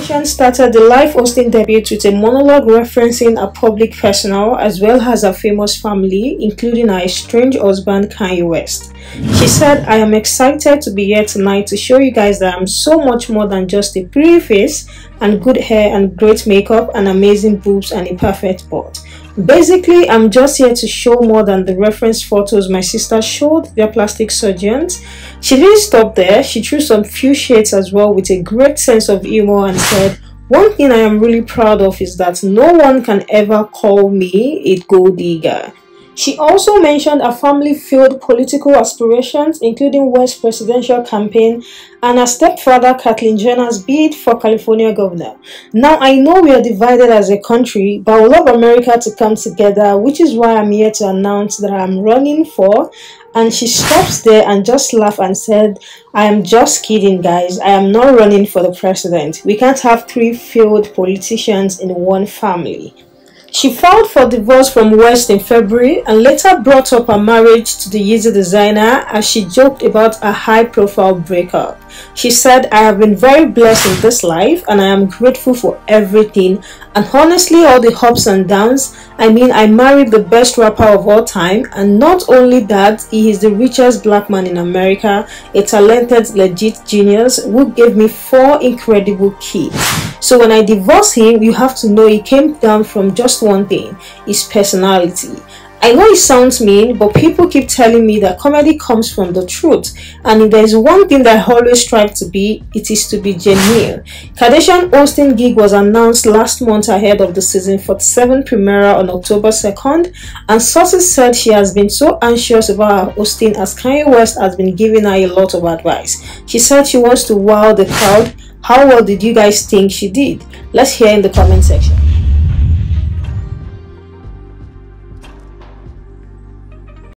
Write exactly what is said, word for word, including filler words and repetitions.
Kardashian started the live Austin debut with a monologue referencing her public personnel as well as her famous family, including her estranged husband Kanye West. She said, "I am excited to be here tonight to show you guys that I'm so much more than just a pretty face and good hair and great makeup and amazing boobs and a perfect butt. Basically, I'm just here to show more than the reference photos my sister showed their plastic surgeons." She didn't stop there. She threw some few shades as well with a great sense of humor and said, "One thing I am really proud of is that no one can ever call me a gold digger." She also mentioned her family-filled political aspirations, including West's presidential campaign and her stepfather Caitlyn Jenner's bid for California governor. "Now, I know we are divided as a country, but I would love America to come together, which is why I'm here to announce that I'm running for..." And she stops there and just laughed and said, "I am just kidding, guys. I am not running for the president. We can't have three failed politicians in one family." She filed for divorce from West in February and later brought up her marriage to the Yeezy designer as she joked about a high-profile breakup. She said, "I have been very blessed in this life and I am grateful for everything, and honestly all the ups and downs. I mean, I married the best rapper of all time, and not only that, he is the richest black man in America, a talented legit genius who gave me four incredible kids. So when I divorced him, you have to know it came down from just one thing, his personality." I know it sounds mean, but people keep telling me that comedy comes from the truth, and if there is one thing that I always strive to be, it is to be genuine. Kardashian Austin gig was announced last month ahead of the season forty-seven premiere on October second, and sources said she has been so anxious about her hosting as Kanye West has been giving her a lot of advice. She said she wants to wow the crowd. How well did you guys think she did? Let's hear in the comment section.